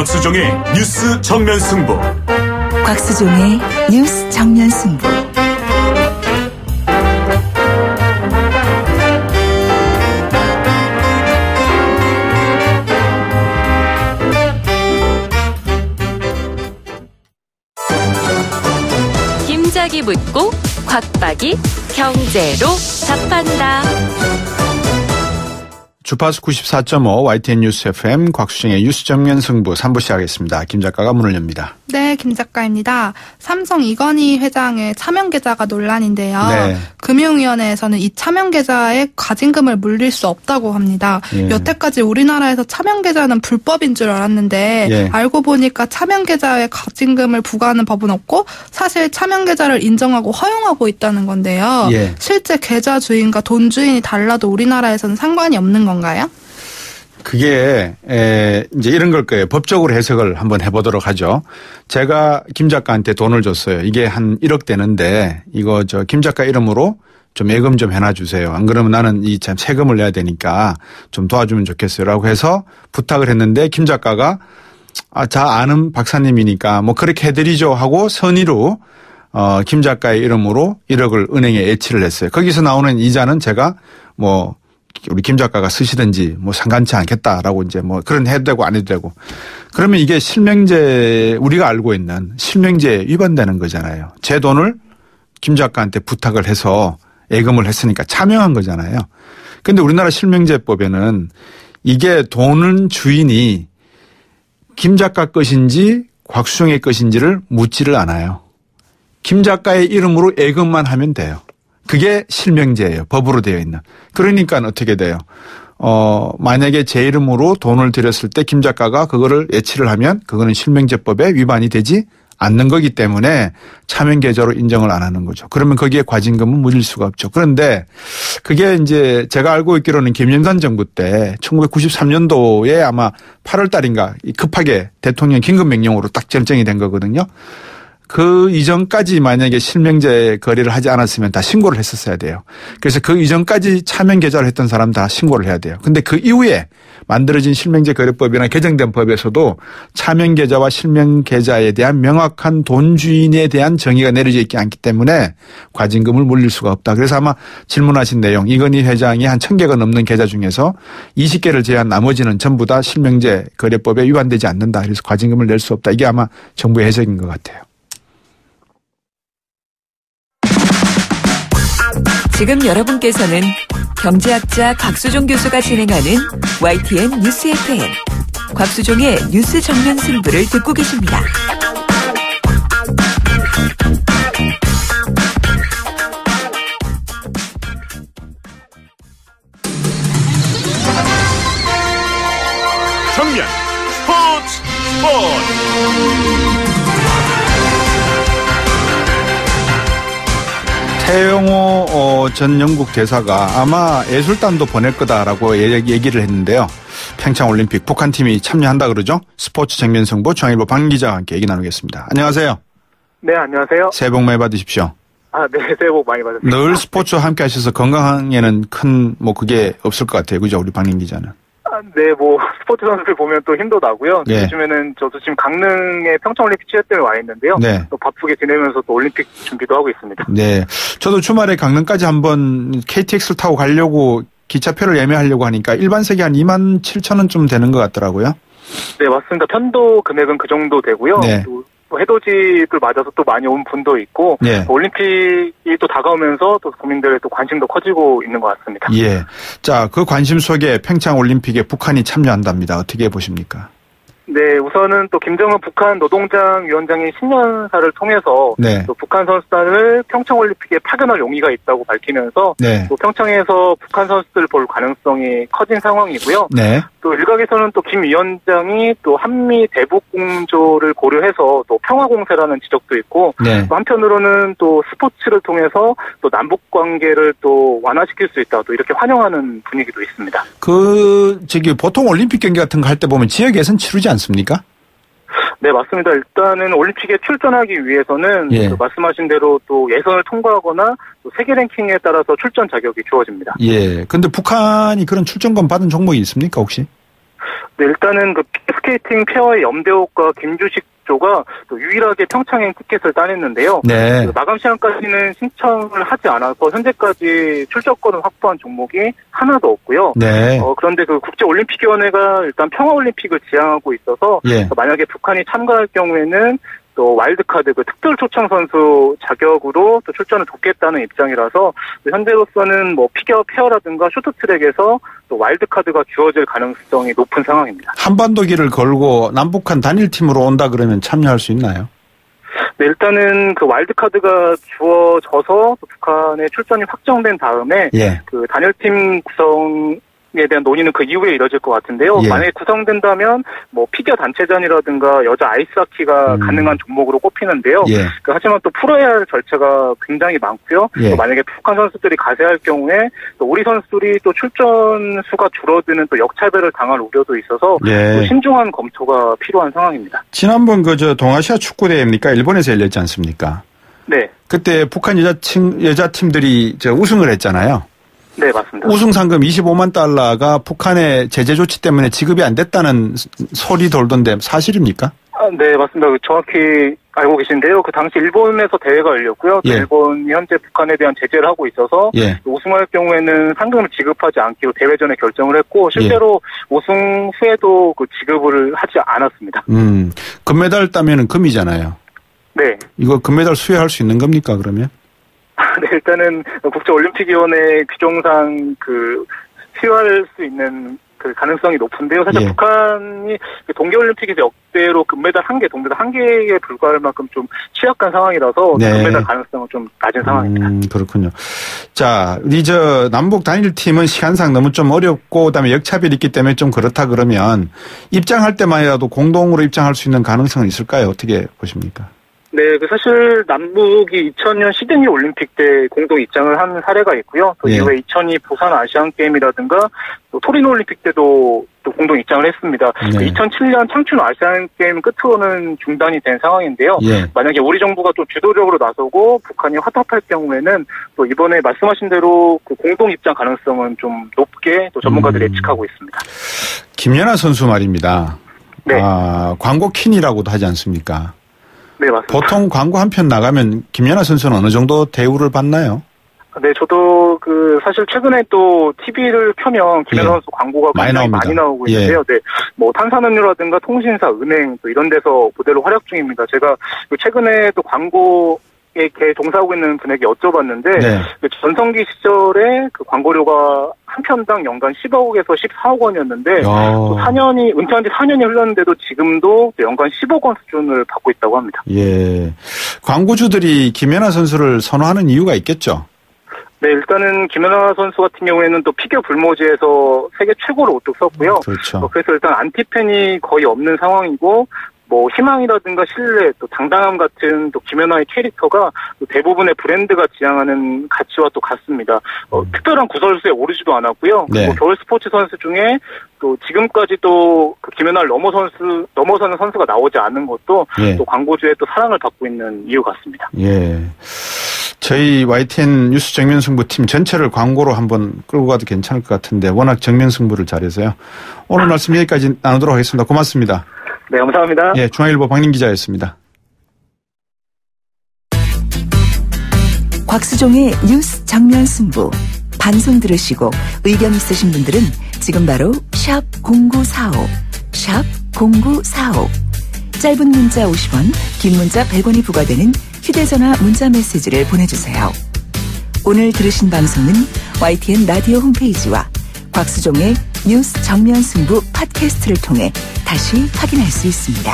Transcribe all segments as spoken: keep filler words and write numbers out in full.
곽수종의 뉴스 정면 승부. 곽수종의 뉴스 정면 승부. 김작이 묻고 곽박이 경제로 답한다. 주파수 구십사 점 오 와이티엔 뉴스 에프엠 곽수정의 뉴스 정면 승부 삼 부 시작하겠습니다. 김 작가가 문을 엽니다. 네, 김 작가입니다. 삼성 이건희 회장의 차명계좌가 논란인데요. 네. 금융위원회에서는 이 차명계좌에 과징금을 물릴 수 없다고 합니다. 예. 여태까지 우리나라에서 차명계좌는 불법인 줄 알았는데 예. 알고 보니까 차명계좌에 과징금을 부과하는 법은 없고 사실 차명계좌를 인정하고 허용하고 있다는 건데요. 예. 실제 계좌 주인과 돈 주인이 달라도 우리나라에서는 상관이 없는 건가요? 그게 에 이제 이런 걸 거예요. 법적으로 해석을 한번 해보도록 하죠. 제가 김 작가한테 돈을 줬어요. 이게 한 일억 되는데 이거 저 김 작가 이름으로 좀 예금 좀 해놔 주세요. 안 그러면 나는 이 참 세금을 내야 되니까 좀 도와주면 좋겠어요라고 해서 부탁을 했는데 김 작가가 아, 자 아는 박사님이니까 뭐 그렇게 해드리죠 하고 선의로 어, 김 작가의 이름으로 일억을 은행에 예치를 했어요. 거기서 나오는 이자는 제가 뭐 우리 김 작가가 쓰시든지 뭐 상관치 않겠다라고 이제 뭐 그런 해도 되고 안 해도 되고. 그러면 이게 실명제 우리가 알고 있는 실명제에 위반되는 거잖아요. 제 돈을 김 작가한테 부탁을 해서 예금을 했으니까 차명한 거잖아요. 그런데 우리나라 실명제법에는 이게 돈은 주인이 김 작가 것인지 곽수정의 것인지를 묻지를 않아요. 김 작가의 이름으로 예금만 하면 돼요. 그게 실명제예요. 법으로 되어 있는. 그러니까 어떻게 돼요? 어, 만약에 제 이름으로 돈을 들였을 때 김 작가가 그거를 예치를 하면 그거는 실명제법에 위반이 되지 않는 거기 때문에 차명계좌로 인정을 안 하는 거죠. 그러면 거기에 과징금은 물릴 수가 없죠. 그런데 그게 이제 제가 알고 있기로는 김영삼 정부 때 천구백구십삼 년도에 아마 팔월 달인가 급하게 대통령 긴급명령으로 딱 결정이 된 거거든요. 그 이전까지 만약에 실명제 거래를 하지 않았으면 다 신고를 했었어야 돼요. 그래서 그 이전까지 차명 계좌를 했던 사람 다 신고를 해야 돼요. 근데 그 이후에 만들어진 실명제 거래법이나 개정된 법에서도 차명 계좌와 실명 계좌에 대한 명확한 돈 주인에 대한 정의가 내려져 있지 않기 때문에 과징금을 물릴 수가 없다. 그래서 아마 질문하신 내용 이건희 회장이 한 천 개가 넘는 계좌 중에서 이십 개를 제외한 나머지는 전부 다 실명제 거래법에 위반되지 않는다. 그래서 과징금을 낼 수 없다. 이게 아마 정부의 해석인 것 같아요. 지금 여러분께서는 경제학자 곽수종 교수가 진행하는 와이티엔 뉴스 에프엠 곽수종의 뉴스 정면 승부를 듣고 계십니다. 정면 스포츠 스포츠. 태영호 어, 전 영국 대사가 아마 예술단도 보낼 거다라고 얘기를 했는데요. 평창올림픽 북한팀이 참여한다 그러죠. 스포츠 정면 승부 중앙일보 박 기자와 함께 얘기 나누겠습니다. 안녕하세요. 네, 안녕하세요. 새해 복 많이 받으십시오. 아, 네, 새해 복 많이 받으십시오. 늘 스포츠와 함께 하셔서 건강에는 큰 뭐 그게 없을 것 같아요. 그죠? 우리 박 기자는. 아, 네, 뭐 스포츠 선수들 보면 또 힘도 나고요. 네. 요즘에는 저도 지금 강릉에 평창올림픽 취재 때문에 와 있는데요. 네. 또 바쁘게 지내면서 또 올림픽 준비도 하고 있습니다. 네, 저도 주말에 강릉까지 한번 케이티엑스를 타고 가려고 기차표를 예매하려고 하니까 일반석이 한 이만 칠천 원쯤 되는 것 같더라고요. 네, 맞습니다. 편도 금액은 그 정도 되고요. 네. 또 해돋이를 맞아서 또 많이 온 분도 있고 네. 또 올림픽이 또 다가오면서 또 국민들의 또 관심도 커지고 있는 것 같습니다. 예. 자, 그 관심 속에 평창올림픽에 북한이 참여한답니다. 어떻게 보십니까? 네, 우선은 또 김정은 북한 노동당 위원장이 신년사를 통해서 네. 또 북한 선수단을 평창올림픽에 파견할 용의가 있다고 밝히면서 네. 또 평창에서 북한 선수들을 볼 가능성이 커진 상황이고요. 네. 또 일각에서는 또 김 위원장이 또 한미 대북 공조를 고려해서 또 평화 공세라는 지적도 있고 네. 또 한편으로는 또 스포츠를 통해서 또 남북 관계를 또 완화시킬 수 있다. 또 이렇게 환영하는 분위기도 있습니다. 그 저기 보통 올림픽 경기 같은 거 할 때 보면 지역에선 치르지 않습니까? 네, 맞습니다. 일단은 올림픽에 출전하기 위해서는 예. 그 말씀하신 대로 또 예선을 통과하거나 또 세계 랭킹에 따라서 출전 자격이 주어집니다. 예. 근데 북한이 그런 출전권 받은 종목이 있습니까, 혹시? 네, 일단은 그 피겨스케이팅 페어의 염대옥과 김주식 조가 또 유일하게 평창행 티켓을 따냈는데요. 네. 그 마감 시간까지는 신청을 하지 않아서 현재까지 출전권을 확보한 종목이 하나도 없고요. 네. 어, 그런데 그 국제올림픽위원회가 일단 평화올림픽을 지향하고 있어서 예. 만약에 북한이 참가할 경우에는 또 와일드카드 그 특별 초청 선수 자격으로 또 출전을 돕겠다는 입장이라서 현재로서는 뭐 피겨 페어라든가 쇼트트랙에서 또 와일드카드가 주어질 가능성이 높은 상황입니다. 한반도 길을 걸고 남북한 단일팀으로 온다 그러면 참여할 수 있나요? 네, 일단은 그 와일드카드가 주어져서 북한의 출전이 확정된 다음에 예. 그 단일팀 구성 에 대한 논의는 그 이후에 이뤄질 것 같은데요. 예. 만약에 구성된다면 뭐 피겨 단체전이라든가 여자 아이스하키가 음. 가능한 종목으로 꼽히는데요. 예. 그 하지만 또 풀어야 할 절차가 굉장히 많고요. 예. 또 만약에 북한 선수들이 가세할 경우에 또 우리 선수들이 또 출전 수가 줄어드는 또 역차별을 당할 우려도 있어서 예. 또 신중한 검토가 필요한 상황입니다. 지난번 그 저 동아시아 축구 대회입니까? 일본에서 열렸지 않습니까? 네, 그때 북한 여자 팀 여자 팀들이 저 우승을 했잖아요. 네 맞습니다. 우승 상금 이십오만 달러가 북한의 제재 조치 때문에 지급이 안 됐다는 소리 돌던데 사실입니까? 아, 네 맞습니다. 정확히 알고 계신데요. 그 당시 일본에서 대회가 열렸고요. 예. 일본이 현재 북한에 대한 제재를 하고 있어서 예. 우승할 경우에는 상금을 지급하지 않기로 대회 전에 결정을 했고 실제로 예. 우승 후에도 그 지급을 하지 않았습니다. 음, 금메달 따면은 금이잖아요. 네. 이거 금메달 수여할 수 있는 겁니까 그러면? 네, 일단은 국제올림픽위원회 규정상 그 수여할 수 있는 그 가능성이 높은데요. 사실 예. 북한이 동계올림픽에서 역대로 금메달 한 개, 동메달 한 개에 불과할 만큼 좀 취약한 상황이라서 네. 금메달 가능성은 좀 낮은 상황입니다. 음, 그렇군요. 자, 우리 저 남북 단일팀은 시간상 너무 좀 어렵고 그다음에 역차별이 있기 때문에 좀 그렇다 그러면 입장할 때만이라도 공동으로 입장할 수 있는 가능성은 있을까요? 어떻게 보십니까? 네, 그 사실 남북이 이천 년 시드니 올림픽 때 공동 입장을 한 사례가 있고요. 또 예. 이후에 이천이 부산 아시안 게임이라든가 또 토리노 올림픽 때도 또 공동 입장을 했습니다. 네. 이천칠 년 창춘 아시안 게임 끝으로는 중단이 된 상황인데요. 예. 만약에 우리 정부가 또 주도적으로 나서고 북한이 화답할 경우에는 또 이번에 말씀하신 대로 그 공동 입장 가능성은 좀 높게 또 전문가들이 음. 예측하고 있습니다. 김연아 선수 말입니다. 네. 아, 광고 퀸이라고도 하지 않습니까? 네, 맞습니다. 보통 광고 한 편 나가면 김연아 선수는 어느 정도 대우를 받나요? 네, 저도 그 사실 최근에 또 티비를 켜면 김연아 예. 선수 광고가 많이 굉장히 나옵니다. 많이 나오고 예. 있는데요. 네, 뭐 탄산음료라든가 통신사, 은행 또 이런 데서 모델로 활약 중입니다. 제가 그 최근에 또 광고에 이렇게 종사하고 있는 분에게 여쭤봤는데 네. 그 전성기 시절에 그 광고료가 한 편당 연간 십억에서 십사억 원이었는데 또 사 년이 은퇴한 지 사 년이 흘렀는데도 지금도 연간 십억 원 수준을 받고 있다고 합니다. 예. 광고주들이 김연아 선수를 선호하는 이유가 있겠죠? 네, 일단은 김연아 선수 같은 경우에는 또 피겨 불모지에서 세계 최고로 우뚝 섰고요. 그렇죠. 어, 그래서 일단 안티팬이 거의 없는 상황이고 뭐 희망이라든가 신뢰, 또 당당함 같은 또 김연아의 캐릭터가 또 대부분의 브랜드가 지향하는 가치와 또 같습니다. 어, 음. 특별한 구설수에 오르지도 않았고요. 네. 그리고 겨울 스포츠 선수 중에 또 지금까지 또 그 김연아를 넘어 선수 넘어서는 선수가 나오지 않은 것도 예. 또 광고주의 또 사랑을 받고 있는 이유 같습니다. 예. 저희 와이티엔 뉴스 정면승부팀 전체를 광고로 한번 끌고 가도 괜찮을 것 같은데 워낙 정면승부를 잘해서요. 오늘 말씀 여기까지 나누도록 하겠습니다. 고맙습니다. 네, 감사합니다. 예, 중앙일보 박민 기자였습니다. 곽수종의 뉴스 정면 승부. 방송 들으시고 의견 있으신 분들은 지금 바로 샵 공구사오, 샵 공구사오. 짧은 문자 오십 원, 긴 문자 백 원이 부과되는 휴대전화 문자 메시지를 보내주세요. 오늘 들으신 방송은 와이티엔 라디오 홈페이지와 곽수종의 뉴스 정면 승부 팟캐스트를 통해 다시 확인할 수 있습니다.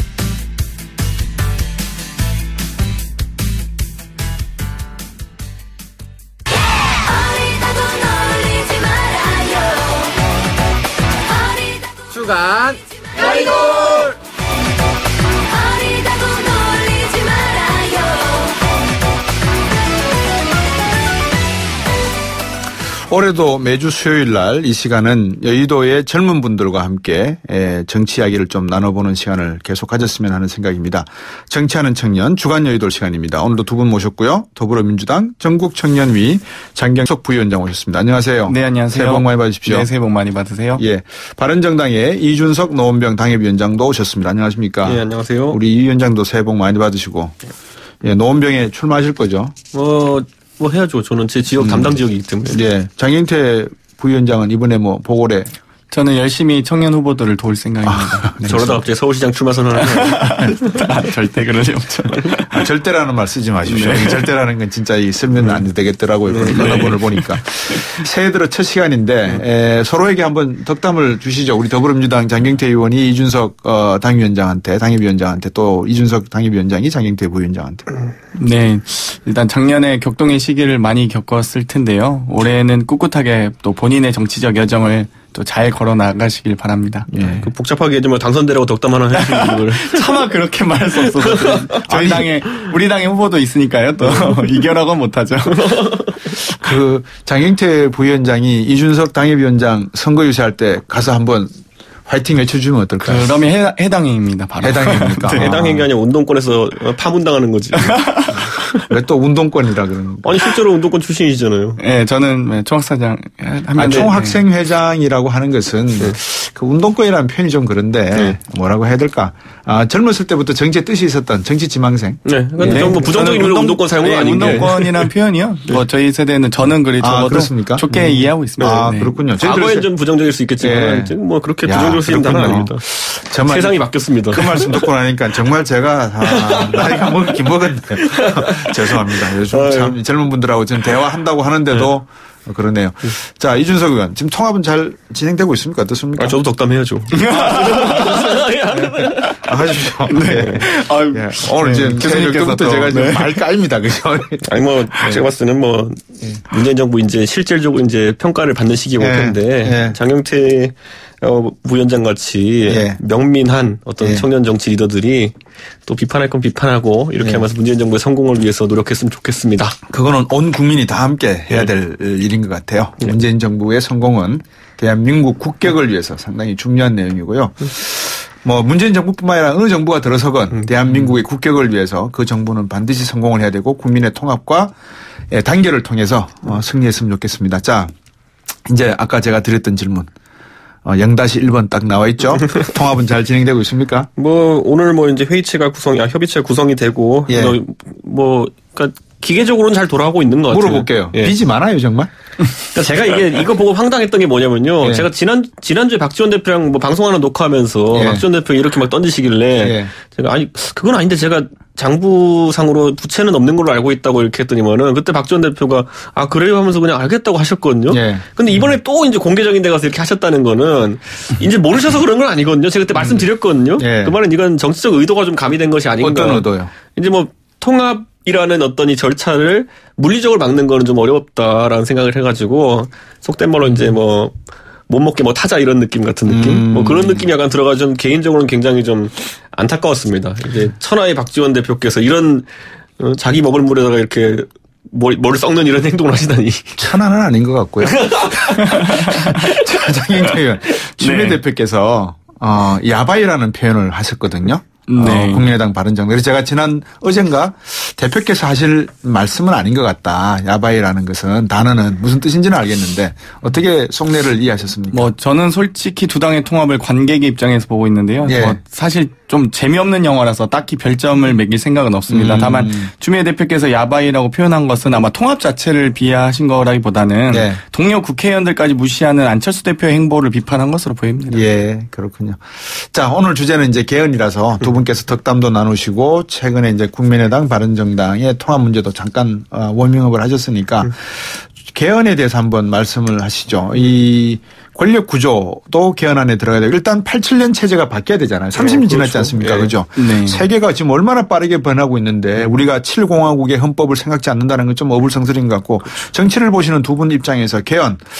주간 여의도 올해도 매주 수요일 날 이 시간은 여의도의 젊은 분들과 함께 정치 이야기를 좀 나눠보는 시간을 계속 가졌으면 하는 생각입니다. 정치하는 청년 주간 여의도 시간입니다. 오늘도 두 분 모셨고요. 더불어민주당 전국청년위 장경석 부위원장 오셨습니다. 안녕하세요. 네, 안녕하세요. 새해 복 많이 받으십시오. 네, 새해 복 많이 받으세요. 예, 바른정당의 이준석 노원병 당협위원장도 오셨습니다. 안녕하십니까? 네, 안녕하세요. 우리 이 위원장도 새해 복 많이 받으시고, 예, 노원병에 출마하실 거죠? 뭐, 뭐 해야죠. 저는 제 지역 담당 음. 지역이기 때문에. 예, 장경태 부위원장은 이번에 뭐 보궐에 저는 열심히 청년 후보들을 도울 생각입니다. 아, 네. 저러다 갑자기 서울시장 출마 선언을 하면 아, 절대 그러지 없죠. 아, 절대라는 말 쓰지 마십시오. 네. 절대라는 건 진짜 이 쓰면 안 되겠더라고요. 네. 언어본을 보니까. 새해 들어 첫 시간인데 네. 에, 서로에게 한번 덕담을 주시죠. 우리 더불어민주당 장경태 의원이 이준석 어, 당위원장한테 당협위원장한테 또 이준석 당협위원장이 장경태 부위원장한테. 네. 일단 작년에 격동의 시기를 많이 겪었을 텐데요. 올해는 꿋꿋하게 또 본인의 정치적 여정을 또 잘 걸어 나가시길 바랍니다. 예. 그 복잡하게 좀 당선되라고 덕담 하나 해주시는 걸. 차마 그렇게 말할 수 없어서. 저희 당에, 우리 당의 후보도 있으니까요. 또 이겨라고 못하죠. 그 장경태 부위원장이 이준석 당협위원장 선거 유세할 때 가서 한번 화이팅 외쳐주면 어떨까요? 그러면 해, 해당행입니다. 바로. 해당행입니까? 네. 해당행위 아니라 운동권에서 파문당하는 거지. 왜 또 운동권이라 그러는 아니 실제로 운동권 출신이시잖아요. 네, 저는 총학사장 하면 아, 총학생회장이라고 하는 것은 네. 그 운동권이라는 표현이 좀 그런데 네. 뭐라고 해야 될까? 아, 젊었을 때부터 정치에 뜻이 있었던 정치 지망생. 네, 그런데 네. 뭐 부정적인 운동, 운동권 사용은 네, 아닌 게. 운동권이라는 표현이요. 네. 뭐 저희 세대는 저는 그리 아, 그렇습니까? 좋게 네. 이해하고 있습니다. 아, 네. 그렇군요. 과거엔 좀 부정적일 수 있겠지만 네. 뭐 그렇게 부정적일 수 있는 단어는 아닙니다. 정말 세상이 바뀌었습니다. 그 말씀 듣고 나니까 정말 제가 아, 나이가 먹긴 먹었네요. 죄송합니다. 요즘 참 젊은 분들하고 지금 대화한다고 하는데도 네. 그러네요. 자, 이준석 의원 지금 통합은 잘 진행되고 있습니까? 어떻습니까? 아, 저도 덕담해야죠. 아, 하십시오. 네. 네. 아유, 네. 오늘 네. 이제 교수님께서부터 제가 네. 말 까입니다. 그죠? 아니 뭐 네. 제가 봤을 때는 뭐 네. 문재인 정부 이제 실질적으로 이제 평가를 받는 시기가 올 텐데 네. 네. 장경태 어, 부위원장 같이 네. 명민한 어떤 네. 청년 정치 리더들이 또 비판할 건 비판하고 이렇게 네. 하면서 문재인 정부의 성공을 위해서 노력했으면 좋겠습니다. 그거는 온 국민이 다 함께 해야 될 네. 일인 것 같아요. 네. 문재인 정부의 성공은 대한민국 국격을 위해서 상당히 중요한 내용이고요. 뭐 문재인 정부뿐만 아니라 어느 정부가 들어서건 음. 대한민국의 국격을 위해서 그 정부는 반드시 성공을 해야 되고 국민의 통합과 단결을 통해서 승리했으면 좋겠습니다. 자, 이제 아까 제가 드렸던 질문. 어, 영 다시 일 번 딱 나와 있죠. 통합은 잘 진행되고 있습니까? 뭐 오늘 뭐 이제 회의체가 구성이, 아, 협의체가 구성이 되고 예. 뭐, 뭐 그러니까 기계적으로는 잘 돌아가고 있는 것 같아요. 물어볼게요. 예. 빚이 많아요, 정말? 그러니까 제가 이게 이거 보고 황당했던 게 뭐냐면요. 예. 제가 지난 지난주에 박지원 대표랑 뭐 방송 하나 녹화하면서 예. 박지원 대표 이렇게 막 던지시길래 예. 제가 아니 그건 아닌데 제가 장부상으로 부채는 없는 걸로 알고 있다고 이렇게 했더니만은 그때 박지원 대표가 아 그래요 하면서 그냥 알겠다고 하셨거든요. 예. 근데 이번에 음. 또 이제 공개적인 데 가서 이렇게 하셨다는 거는 이제 모르셔서 그런 건 아니거든요. 제가 그때 음. 말씀드렸거든요. 예. 그 말은 이건 정치적 의도가 좀 가미된 것이 아닌가. 어떤 의도요? 이제 뭐 통합 이라는 어떤 이 절차를 물리적으로 막는 거는 좀 어렵다라는 생각을 해가지고 속된 말로 이제 뭐 못 먹게 뭐 타자 이런 느낌 같은 느낌 음. 뭐 그런 느낌이 약간 들어가 좀 개인적으로는 굉장히 좀 안타까웠습니다. 이제 천하의 박지원 대표께서 이런 자기 먹을 물에다가 이렇게 뭘, 뭘 썩는 이런 행동을 하시다니. 천하는 아닌 것 같고요. 장경태 의원, 추미애 네. 대표께서 어, 야바이라는 표현을 하셨거든요. 네. 어, 국민의당 바른정당. 그래서 제가 지난 어젠가 대표께서 하실 말씀은 아닌 것 같다. 야바이라는 것은 단어는 무슨 뜻인지는 알겠는데 어떻게 속내를 이해하셨습니까? 뭐 저는 솔직히 두 당의 통합을 관객의 입장에서 보고 있는데요. 예. 뭐 사실 좀 재미없는 영화라서 딱히 별점을 매길 생각은 없습니다. 음. 다만 추미애 대표께서 야바이라고 표현한 것은 아마 통합 자체를 비하하신 거라기보다는 예. 동료 국회의원들까지 무시하는 안철수 대표의 행보를 비판한 것으로 보입니다. 예, 그렇군요. 자, 오늘 주제는 이제 개헌이라서 두 분께서 덕담도 나누시고 최근에 이제 국민의당 바른정당의 통합 문제도 잠깐 워밍업을 하셨으니까 음. 개헌에 대해서 한번 말씀을 하시죠. 이 권력 구조도 개헌안에 들어가야 되고 일단 팔십칠 년 체제가 바뀌어야 되잖아요. 삼십 년 어, 지났지 그렇죠. 않습니까? 네. 그죠? 네. 세계가 지금 얼마나 빠르게 변하고 있는데 우리가 칠 공화국의 헌법을 생각지 않는다는 건 좀 어불성설인 것 같고 그렇죠. 정치를 보시는 두 분 입장에서 개헌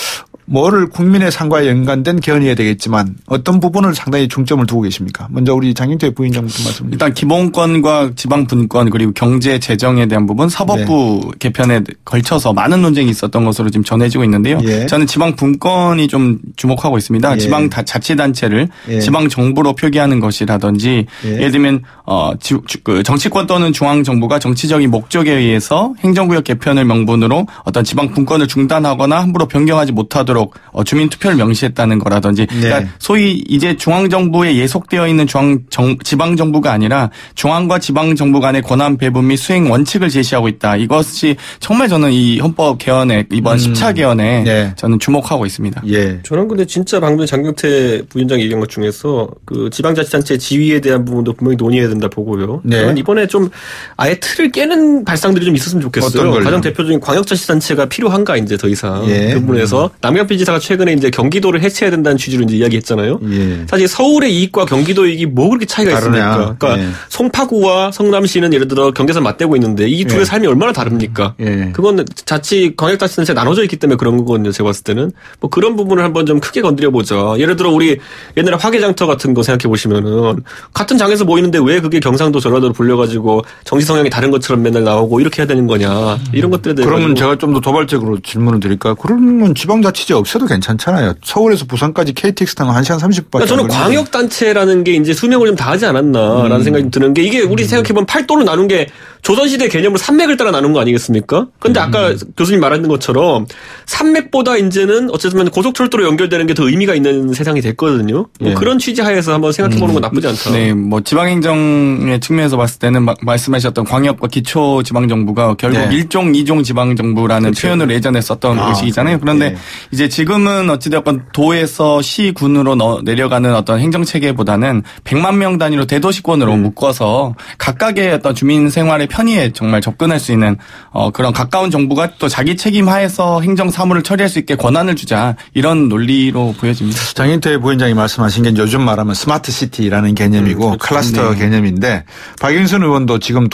뭐를 국민의 삶과 연관된 개헌이어야 되겠지만 어떤 부분을 상당히 중점을 두고 계십니까? 먼저 우리 장윤태 부위원장부터 말씀. 일단 기본권과 지방 분권 그리고 경제 재정에 대한 부분 사법부 네. 개편에 걸쳐서 많은 논쟁이 있었던 것으로 지금 전해지고 있는데요. 예. 저는 지방 분권이 좀 주목하고 있습니다. 예. 지방 자치단체를 예. 지방 정부로 표기하는 것이라든지 예. 예를 들면 어, 지, 그 정치권 또는 중앙 정부가 정치적인 목적에 의해서 행정구역 개편을 명분으로 어떤 지방 분권을 중단하거나 함부로 변경하지 못하도록 주민 투표를 명시했다는 거라든지 네. 그러니까 소위 이제 중앙 정부에 예속되어 있는 중앙 정, 지방 정부가 아니라 중앙과 지방 정부 간의 권한 배분 및 수행 원칙을 제시하고 있다. 이것이 정말 저는 이 헌법 개헌에 이번 음. 십 차 개헌에 네. 저는 주목하고 있습니다. 예. 저는 근데 진짜 방금 장경태 부위원장이 얘기한 것 중에서 그 지방자치단체 지위에 대한 부분도 분명히 논의해야 된다 보고요. 네. 저는 이번에 좀 아예 틀을 깨는 발상들이 좀 있었으면 좋겠어요. 가장 대표적인 광역자치단체가 필요한가 이제 더 이상 예. 그 부분에서 남경 지사가 최근에 이제 경기도를 해체해야 된다는 취지로 이제 이야기했잖아요. 예. 사실 서울의 이익과 경기도 이익이 뭐 그렇게 차이가 다르냐. 있습니까? 그러니까 예. 송파구와 성남시는 예를 들어 경계선 맞대고 있는데 이 둘의 예. 삶이 얼마나 다릅니까? 예. 그건 자치 광역자치단체 나눠져 있기 때문에 그런 거거든요. 제가 봤을 때는 뭐 그런 부분을 한번 좀 크게 건드려 보자. 예를 들어 우리 옛날에 화개장터 같은 거 생각해 보시면은 같은 장에서 모이는데 왜 그게 경상도 전라도로 불려가지고 정치 성향이 다른 것처럼 맨날 나오고 이렇게 해야 되는 거냐 이런 것들에 대해서. 그러면 제가 좀 더 도발적으로 질문을 드릴까요? 그러면 지방자치제 없애도 괜찮잖아요. 서울에서 부산까지 케이티엑스 타고 한 시간 삼십 분. 그러니까 저는 광역단체라는 게 이제 수명을 좀 다하지 않았나라는 음. 생각이 드는 게 이게 우리 음. 생각해보면 팔도로 나눈 게 조선시대 개념으로 산맥을 따라 나눈 거 아니겠습니까? 그런데 음. 아까 교수님 말하는 것처럼 산맥보다 이제는 어쨌든 고속철도로 연결되는 게 더 의미가 있는 세상이 됐거든요. 예. 뭐 그런 취지 하에서 한번 생각해보는 건 나쁘지 않다. 네, 뭐 지방행정의 측면에서 봤을 때는 마, 말씀하셨던 광역과 기초지방정부가 결국 네. 일종, 이종 지방정부라는 그렇죠. 표현을 예전에 썼던 아. 것이잖아요. 그런데 네. 이제 지금은 어찌됐건 도에서 시, 군으로 너, 내려가는 어떤 행정체계보다는 백만 명 단위로 대도시권으로 음. 묶어서 각각의 어떤 주민 생활의 편의에 정말 접근할 수 있는 어, 그런 가까운 정부가 또 자기 책임 하에서 행정 사무를 처리할 수 있게 권한을 주자 이런 논리로 보여집니다. 장인태 부위원장이 말씀하신 게 요즘 말하면 스마트 시티라는 개념이고 음, 그렇죠. 클러스터 네. 개념인데 박영선 의원도 지금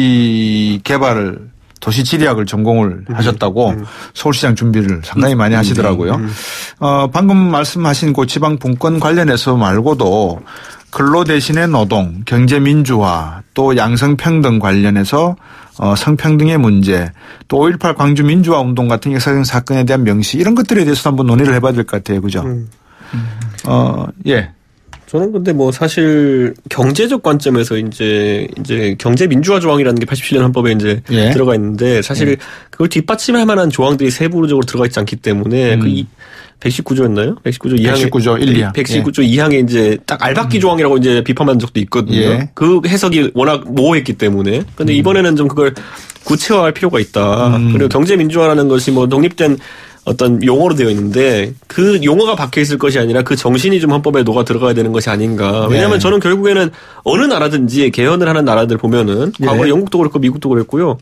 도시 개발을 도시 지리학을 전공을 음, 하셨다고 음. 서울시장 준비를 상당히 많이 하시더라고요. 음, 음. 어, 방금 말씀하신 그 지방 분권 관련해서 말고도 근로 대신의 노동, 경제 민주화, 또 양성평등 관련해서 어, 성평등의 문제, 또 오일팔 광주 민주화 운동 같은 역사적인 사건에 대한 명시 이런 것들에 대해서도 한번 논의를 해봐야 될 것 같아요. 그죠? 음. 어, 예. 저는 근데 뭐 사실 경제적 관점에서 이제 이제 경제 민주화 조항이라는 게 팔십칠 년 헌법에 이제 예. 들어가 있는데 사실 예. 그걸 뒷받침할 만한 조항들이 세부적으로 들어가 있지 않기 때문에 음. 그 이, 백십구 조였나요? 백십구 조 이 항에 백십구 조 일, 이 항. 백십구 조 예. 이 항에 이제 딱 알박기 음. 조항이라고 이제 비판한 적도 있거든요. 예. 그 해석이 워낙 모호했기 때문에. 그런데 음. 이번에는 좀 그걸 구체화할 필요가 있다. 음. 그리고 경제 민주화라는 것이 뭐 독립된 어떤 용어로 되어 있는데 그 용어가 박혀 있을 것이 아니라 그 정신이 좀 헌법에 녹아 들어가야 되는 것이 아닌가. 왜냐하면 네. 저는 결국에는 어느 나라든지 개헌을 하는 나라들 보면은 과거에 네. 영국도 그렇고 미국도 그랬고요.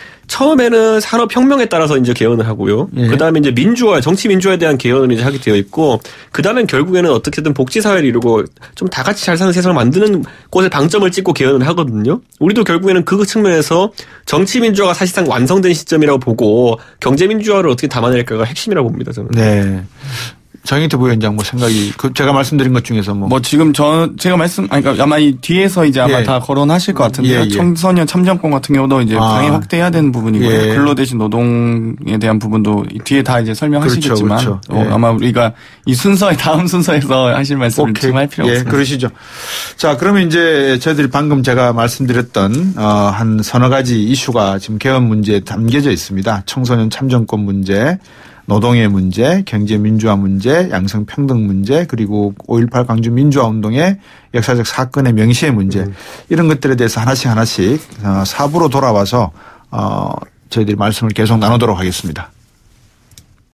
처음에는 산업혁명에 따라서 이제 개헌을 하고요. 예. 그 다음에 이제 민주화, 정치 민주화에 대한 개헌을 이제 하게 되어 있고, 그 다음엔 결국에는 어떻게든 복지사회를 이루고 좀 다 같이 잘 사는 세상을 만드는 곳에 방점을 찍고 개헌을 하거든요. 우리도 결국에는 그 측면에서 정치 민주화가 사실상 완성된 시점이라고 보고 경제 민주화를 어떻게 담아낼까가 핵심이라고 봅니다, 저는. 네. 장인태 부위원장 뭐 생각이 그 제가 말씀드린 것 중에서 뭐, 뭐 지금 저 제가 말씀 아니 그러니까 아마 이 뒤에서 이제 아마 예. 다 거론하실 것 같은데 예, 예. 청소년 참정권 같은 경우도 이제 아. 강히 확대해야 되는 부분이고요. 예. 근로 대신 노동에 대한 부분도 뒤에 다 이제 설명하시겠지만 그렇죠, 그렇죠. 어, 예. 아마 우리가 이 순서의 다음 순서에서 하실 말씀을 좀 할 필요가 예, 없습니다. 그러시죠. 자, 그러면 이제 저희들이 방금 제가 말씀드렸던 어, 한 서너 가지 이슈가 지금 개헌 문제에 담겨져 있습니다. 청소년 참정권 문제. 노동의 문제, 경제 민주화 문제, 양성평등 문제, 그리고 오일팔 광주 민주화 운동의 역사적 사건의 명시의 문제 음. 이런 것들에 대해서 하나씩 하나씩 사부로 돌아와서 어, 저희들이 말씀을 계속 나누도록 하겠습니다.